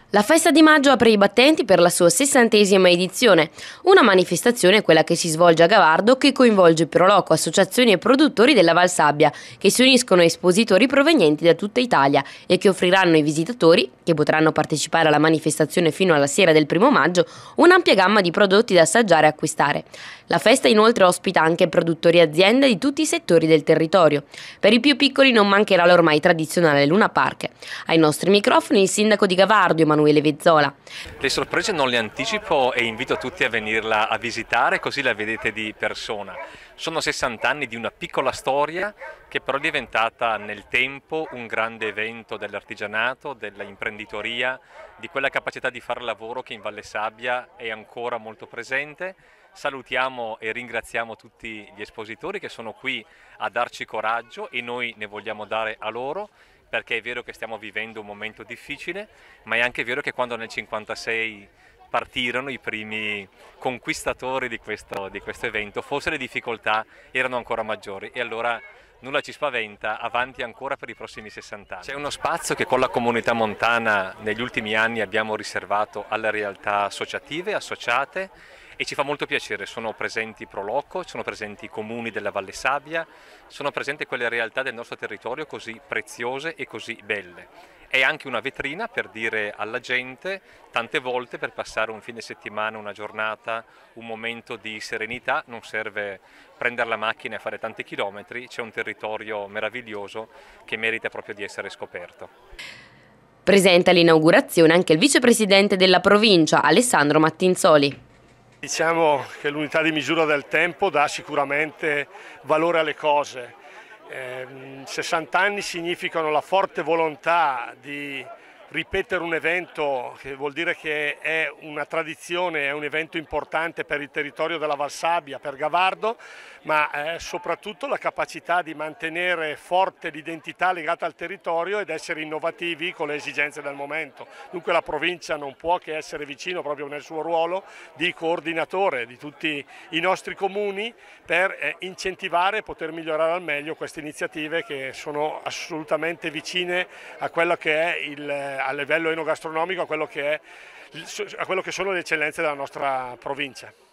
La festa di maggio apre i battenti per la sua 60ª edizione, una manifestazione, quella che si svolge a Gavardo, che coinvolge Proloco, associazioni e produttori della Valsabbia, che si uniscono a espositori provenienti da tutta Italia e che offriranno ai visitatori, che potranno partecipare alla manifestazione fino alla sera del 1° maggio, un'ampia gamma di prodotti da assaggiare e acquistare. La festa inoltre ospita anche produttori e aziende di tutti i settori del territorio. Per i più piccoli non mancherà l'ormai tradizionale Luna Park. Ai nostri microfoni il sindaco di Gavardo, Emanuele Vezzola. Le sorprese non le anticipo e invito tutti a venirla a visitare, così la vedete di persona. Sono 60 anni di una piccola storia che però è diventata nel tempo un grande evento dell'artigianato, dell'imprenditoria, di quella capacità di fare lavoro che in Valle Sabbia è ancora molto presente. Salutiamo e ringraziamo tutti gli espositori che sono qui a darci coraggio e noi ne vogliamo dare a loro, perché è vero che stiamo vivendo un momento difficile, ma è anche vero che quando nel 1956 partirono i primi conquistatori di questo evento, forse le difficoltà erano ancora maggiori e allora nulla ci spaventa, avanti ancora per i prossimi 60 anni. C'è uno spazio che con la comunità montana negli ultimi anni abbiamo riservato alle realtà associative, associate, e ci fa molto piacere. Sono presenti Proloco, sono presenti i comuni della Valle Sabbia, sono presenti quelle realtà del nostro territorio così preziose e così belle. È anche una vetrina per dire alla gente, tante volte per passare un fine settimana, una giornata, un momento di serenità, non serve prendere la macchina e fare tanti chilometri, c'è un territorio meraviglioso che merita proprio di essere scoperto. Presente all'inaugurazione anche il vicepresidente della provincia, Alessandro Mattinzoli. Diciamo che l'unità di misura del tempo dà sicuramente valore alle cose. 60 anni significano la forte volontà di ripetere un evento, che vuol dire che è una tradizione, è un evento importante per il territorio della Valsabbia, per Gavardo, ma soprattutto la capacità di mantenere forte l'identità legata al territorio ed essere innovativi con le esigenze del momento. Dunque la provincia non può che essere vicino proprio nel suo ruolo di coordinatore di tutti i nostri comuni per incentivare e poter migliorare al meglio queste iniziative che sono assolutamente vicine a quello che è a livello enogastronomico a quello che sono le eccellenze della nostra provincia.